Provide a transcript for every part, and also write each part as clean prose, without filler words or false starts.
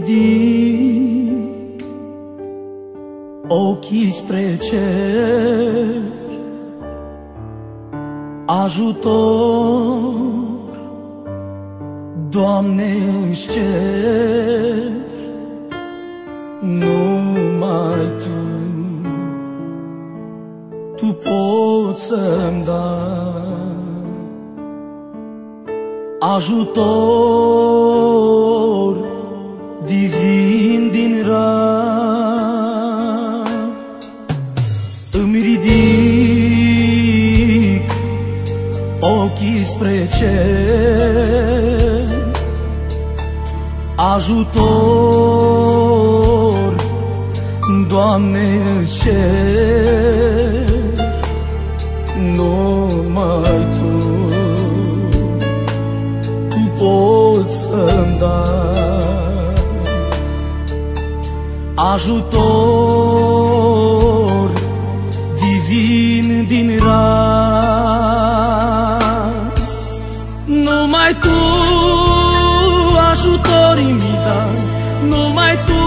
ridic ochii spre cer, ajutor, Doamne, își cer, numai Tu poți să-mi dai ajutor divin din rai. Îmi ridic ochii spre cer, ajutor, Doamne, îți cer, numai Tu poți să-mi dai ajutor divin din rai. Numai Tu ajutorii mi dai, numai Tu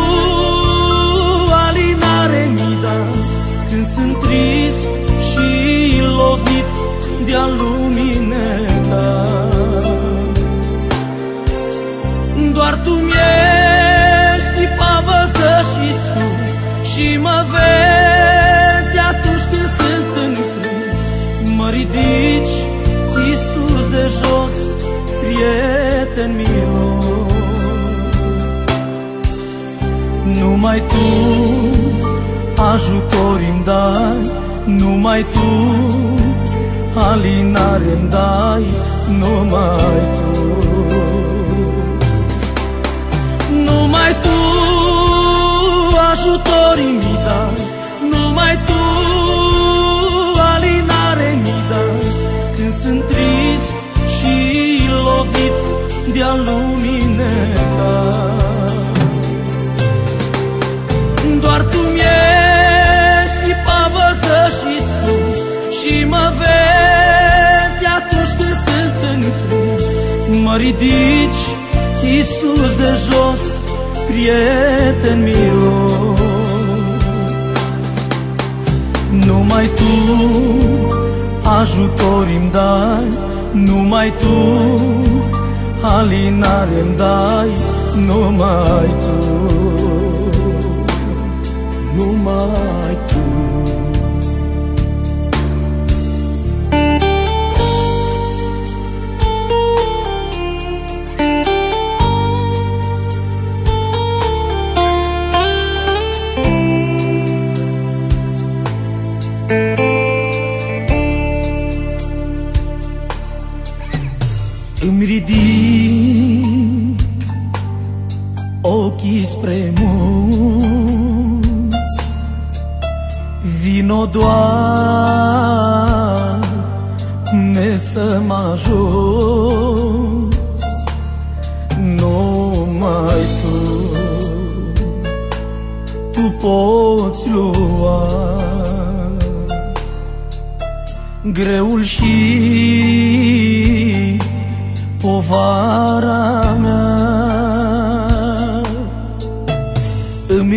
alinare mi dai, când sunt trist și lovit de-a lumii necaz. Doar Tu mi-ești pavăză și sfânt și mă vezi atunci când sunt în frânt. Mă ridici, Iisus, de jos, prieten milos. Numai Tu ajutor-mi dai, numai Tu alinare-mi dai, numai Tu. Numai Tu ajutor-mi dai, numai Tu alinare-mi dai, când sunt trist și lovit de-a lumii necaz. Doar Tu mi-ești pavăză și sfânt și mă vezi atunci când sunt în frânt. Mă ridici, Iisus, de jos, prieten milos. Numai Tu ajutor-mi dai, numai Tu alinare-mi dai, numai Tu, numai Tu. Îmi ridic ochii spre munți, vino, Doamne, să mă ajuți, numai Tu poți lua greul și povara mea. Îmi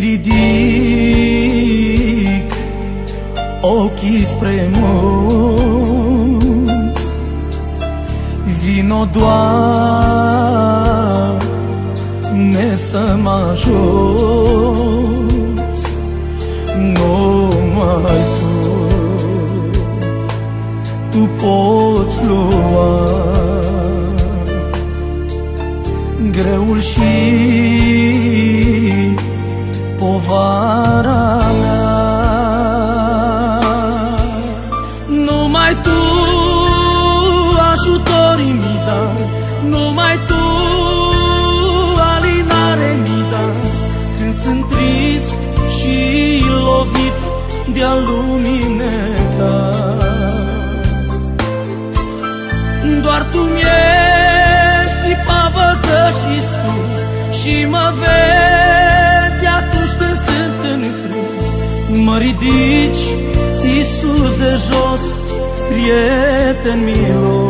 ridic ochii spre munți, vino, Doamne, să mă ajuți, numai Tu poți lua greul și povara mea. Numai Tu ajutor-mi dai, numai Tu alinare-mi dai, când sunt trist și lovit de-a lumii necaz. Doar Tu mi-ești pavăză și sfânt și mă vezi atunci când sunt în frânt. Mă ridici, Iisus, de jos, prieten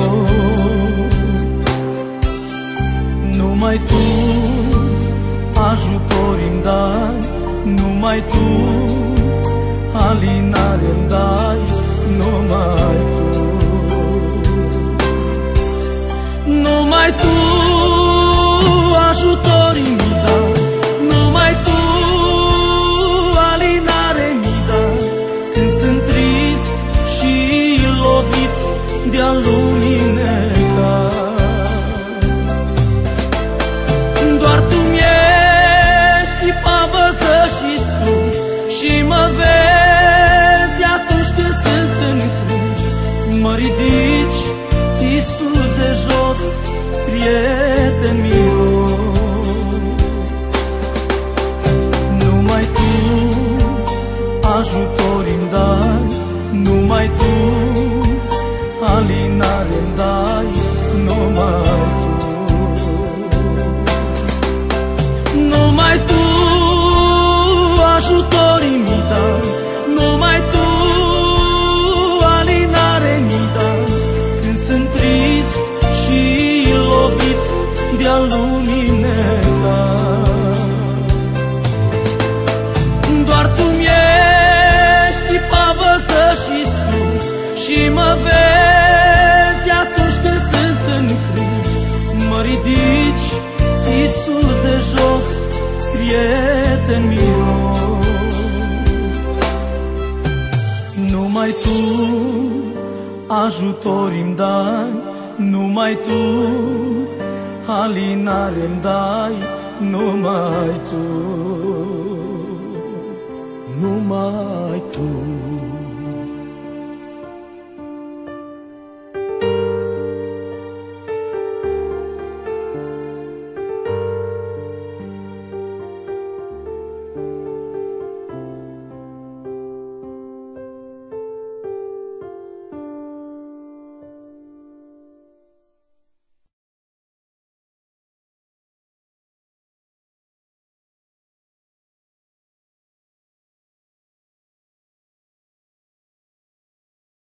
milos. Numai Tu ajutor-mi dai, numai tu, alinare-mi dai, numai tu. Numai tu, ajutor-mi dai, numai tu, alinare-mi dai, când sunt trist și lovit de-a lumii necaz. Doar tu mi-ești pavăză și slun și mă vezi atunci când sunt în frunte. Mă ridici, Iisus de jos, prieten milos. Numai tu, ajutor-mi dai, numai tu, alinare-mi dai, numai tu. Numai tu, ajutor-mi dai, numai tu, alinare-mi dai, când sunt trist și lovit de-a lumii necaz. Doar tu mi-ești pavăză și slun și mă vezi atunci când sunt în crânt. Mă ridici, Iisus de jos, prieten milos. Numai tu, ajutor-mi dai, numai tu, alinare-mi dai, numai tu, numai tu.